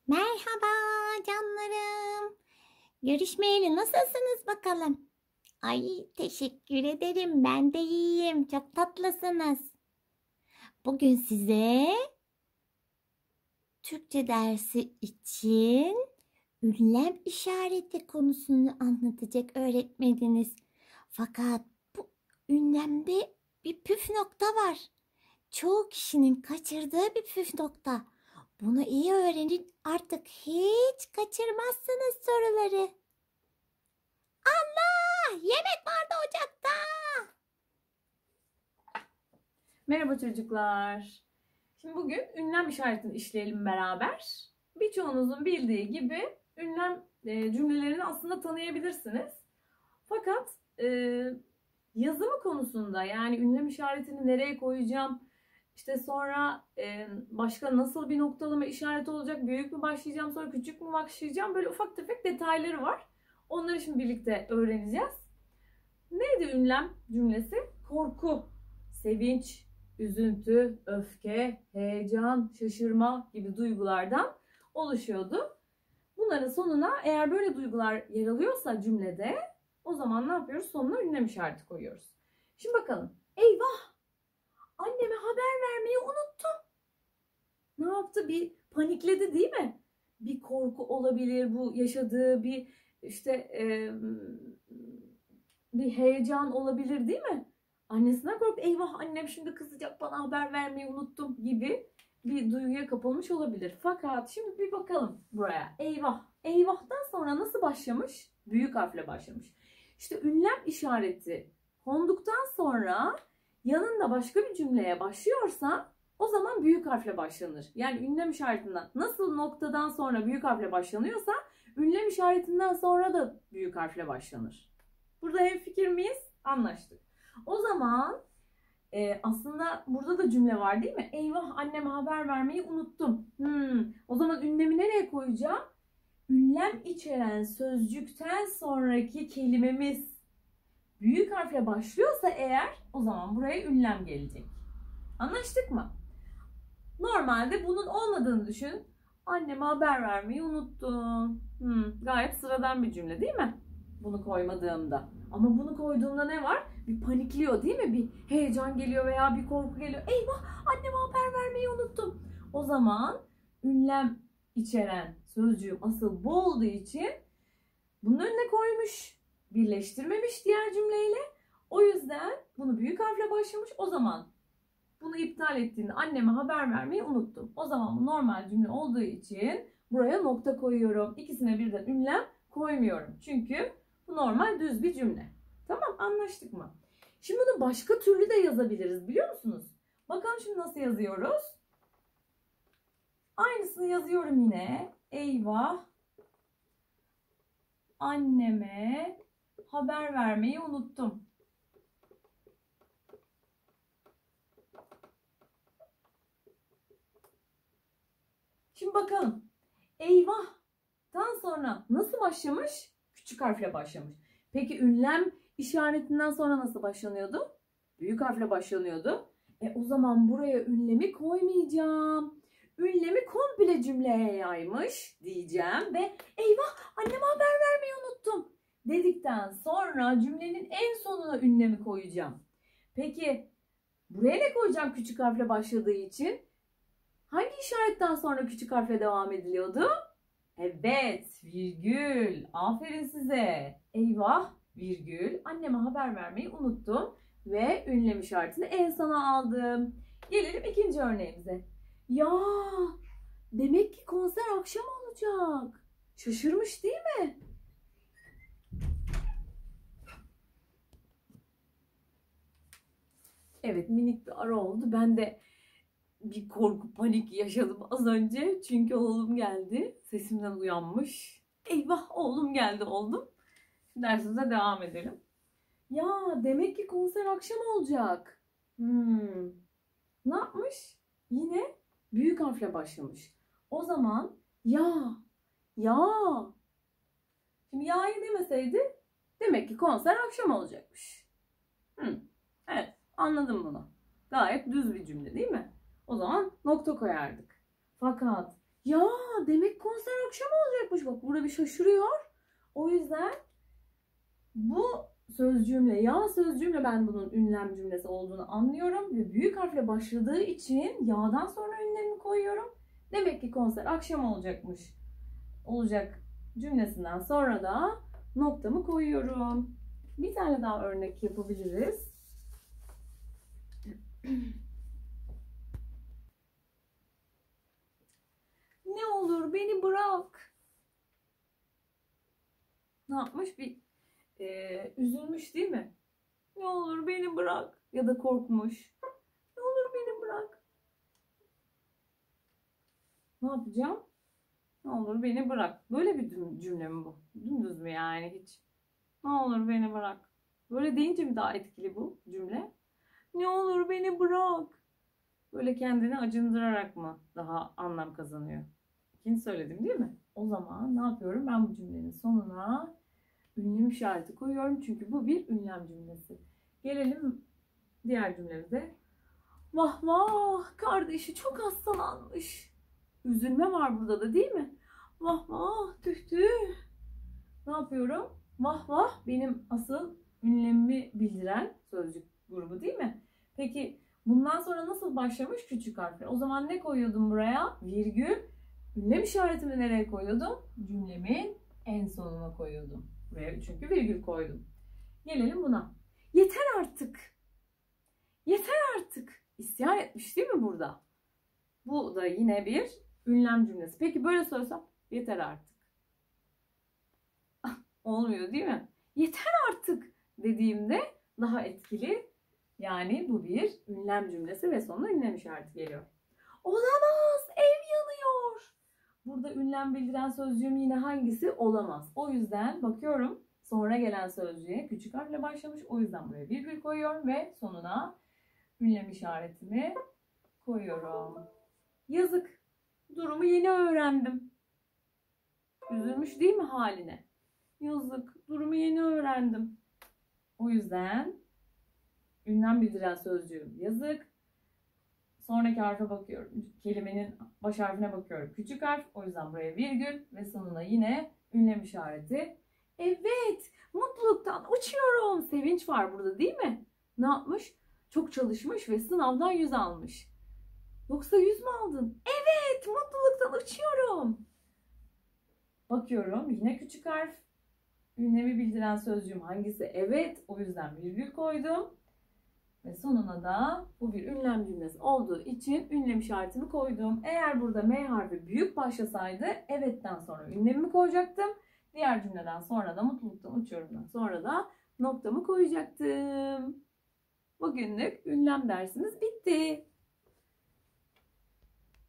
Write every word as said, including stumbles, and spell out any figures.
Merhaba canlarım. Görüşmeyeli nasılsınız bakalım? Ay teşekkür ederim. Ben de iyiyim. Çok tatlısınız. Bugün size Türkçe dersi için ünlem işareti konusunu anlatacak öğretmeniniz. Fakat bu ünlemde bir püf nokta var. Çoğu kişinin kaçırdığı bir püf nokta. Bunu iyi öğrenin, artık hiç kaçırmazsınız soruları. Allah! Yemek vardı ocakta. Merhaba çocuklar. Şimdi bugün ünlem işaretini işleyelim beraber. Birçoğunuzun bildiği gibi ünlem e, cümlelerini aslında tanıyabilirsiniz. Fakat e, yazımı konusunda, yani ünlem işaretini nereye koyacağım, işte sonra e, başka nasıl bir noktalama işareti olacak, büyük mü başlayacağım, sonra küçük mü başlayacağım, böyle ufak tefek detayları var. Onları şimdi birlikte öğreneceğiz. Neydi ünlem cümlesi? Korku, sevinç, üzüntü, öfke, heyecan, şaşırma gibi duygulardan oluşuyordu. Bunların sonuna eğer böyle duygular yer alıyorsa cümlede, o zaman ne yapıyoruz? Sonuna ünlem işareti koyuyoruz. Şimdi bakalım. Eyvah! Anneme haber vermeyi unuttum. Ne yaptı? Bir panikledi, değil mi? Bir korku olabilir, bu yaşadığı bir işte e, bir heyecan olabilir, değil mi? Annesinden korkup eyvah annem şimdi kızacak, bana haber vermeyi unuttum gibi bir duyguya kapılmış olabilir. Fakat şimdi bir bakalım buraya. Eyvah. Eyvahtan sonra nasıl başlamış? Büyük harfle başlamış. İşte ünlem işareti konduktan sonra yanında başka bir cümleye başlıyorsa o zaman büyük harfle başlanır. Yani ünlem işaretinden nasıl noktadan sonra büyük harfle başlanıyorsa ünlem işaretinden sonra da büyük harfle başlanır. Burada hemfikir miyiz? Anlaştık. O zaman e, aslında burada da cümle var, değil mi? Eyvah anneme haber vermeyi unuttum. Hmm, o zaman ünlemi nereye koyacağım? Ünlem içeren sözcükten sonraki kelimemiz büyük harfle başlıyorsa eğer, o zaman buraya ünlem gelecek. Anlaştık mı? Normalde bunun olmadığını düşün. Anneme haber vermeyi unuttum. Hmm, gayet sıradan bir cümle, değil mi? Bunu koymadığımda. Ama bunu koyduğumda ne var? Bir panikliyor, değil mi? Bir heyecan geliyor veya bir korku geliyor. Eyvah anneme haber vermeyi unuttum. O zaman ünlem içeren sözcüğüm asıl bu olduğu için bunun önüne koymuş. Birleştirmemiş diğer cümleyle. O yüzden bunu büyük harfle başlamış. O zaman bunu iptal ettiğinde anneme haber vermeyi unuttum. O zaman bu normal cümle olduğu için buraya nokta koyuyorum. İkisine birden ünlem koymuyorum. Çünkü bu normal düz bir cümle. Tamam, anlaştık mı? Şimdi bunu başka türlü de yazabiliriz, biliyor musunuz? Bakalım şimdi nasıl yazıyoruz? Aynısını yazıyorum yine. Eyvah anneme haber vermeyi unuttum. Şimdi bakalım. Eyvah'tan sonra nasıl başlamış? Küçük harfle başlamış. Peki ünlem işaretinden sonra nasıl başlanıyordu? Büyük harfle başlanıyordu. E o zaman buraya ünlemi koymayacağım. Ünlemi komple cümleye yaymış diyeceğim ve eyvah anneme haber vermeyi unuttum dedikten sonra cümlenin en sonuna ünlemi koyacağım. Peki buraya ne koyacağım küçük harfle başladığı için? Hangi işaretten sonra küçük harfle devam ediliyordu? Evet, virgül. Aferin size. Eyvah, virgül. Anneme haber vermeyi unuttum ve ünlem işaretini en sona aldım. Gelelim ikinci örneğimize. Ya, demek ki konser akşam olacak. Şaşırmış, değil mi? Evet, minik bir ara oldu. Ben de bir korku, panik yaşadım az önce. Çünkü oğlum geldi. Sesimden uyanmış. Eyvah oğlum geldi oldum. Dersimize devam edelim. Ya demek ki konser akşam olacak. Hmm. Ne yapmış? Yine büyük harfle başlamış. O zaman ya, ya. Şimdi ya'yı demeseydi demek ki konser akşam olacakmış. Hmm. Evet, anladım bunu. Gayet düz bir cümle, değil mi? O zaman nokta koyardık. Fakat ya demek konser akşam olacakmış. Bak burada bir şaşırıyor. O yüzden bu sözcüğümle, ya sözcüğümle ben bunun ünlem cümlesi olduğunu anlıyorum. Ve büyük harfle başladığı için ya'dan sonra ünlemimi koyuyorum. Demek ki konser akşam olacakmış. Olacak cümlesinden sonra da noktamı koyuyorum. Bir tane daha örnek yapabiliriz. Ne olur beni bırak. Ne yapmış? Bir e, üzülmüş değil mi? Ne olur beni bırak. Ya da korkmuş. Ne olur beni bırak. Ne yapacağım? Ne olur beni bırak. Böyle bir cümle mi bu? Dümdüz mü yani hiç? Ne olur beni bırak. Böyle deyince mi daha etkili bu cümle? Ne olur beni bırak. Böyle kendini acındırarak mı daha anlam kazanıyor? İkinci söyledim değil mi? O zaman ne yapıyorum? Ben bu cümlenin sonuna ünlem işareti koyuyorum. Çünkü bu bir ünlem cümlesi. Gelelim diğer cümlemize. Vah vah, kardeşi çok hastalanmış. Üzülme var burada da değil mi? Vah vah, tüh tüh. Ne yapıyorum? Vah vah benim asıl ünlemimi bildiren sözcük grubu değil mi? Peki bundan sonra nasıl başlamış? Küçük harfle. O zaman ne koyuyordum buraya? Virgül. Ünlem işaretimi nereye koyuyordum? Cümlemin en sonuna koyuyordum. Buraya çünkü virgül koydum. Gelelim buna. Yeter artık. Yeter artık. İsyan etmiş değil mi burada? Bu da yine bir ünlem cümlesi. Peki böyle söylesem yeter artık. Olmuyor değil mi? Yeter artık dediğimde daha etkili. Yani bu bir ünlem cümlesi ve sonuna ünlem işareti geliyor. Olamaz, ev yanıyor. Burada ünlem bildiren sözcüğüm yine hangisi? Olamaz. O yüzden bakıyorum sonra gelen sözcüğe küçük harfle başlamış. O yüzden buraya virgül koyuyorum ve sonuna ünlem işaretimi koyuyorum. Yazık. Durumu yeni öğrendim. Üzülmüş değil mi haline? Yazık. Durumu yeni öğrendim. O yüzden ünlem bildiren sözcüğüm yazık. Sonraki harfe bakıyorum. Kelimenin baş harfine bakıyorum. Küçük harf. O yüzden buraya virgül ve sonuna yine ünlem işareti. Evet. Mutluluktan uçuyorum. Sevinç var burada değil mi? Ne yapmış? Çok çalışmış ve sınavdan yüz almış. Yoksa yüz mü aldın? Evet. Mutluluktan uçuyorum. Bakıyorum. Yine küçük harf. Ünlemi bildiren sözcüğüm hangisi? Evet. O yüzden virgül koydum. Ve sonuna da bu bir ünlem cümlesi olduğu için ünlem işaretimi koydum. Eğer burada M harfi büyük başlasaydı evetten sonra ünlemimi koyacaktım. Diğer cümleden sonra da mutluluktan uçuyorumdan sonra da noktamı koyacaktım. Bugünlük ünlem dersimiz bitti.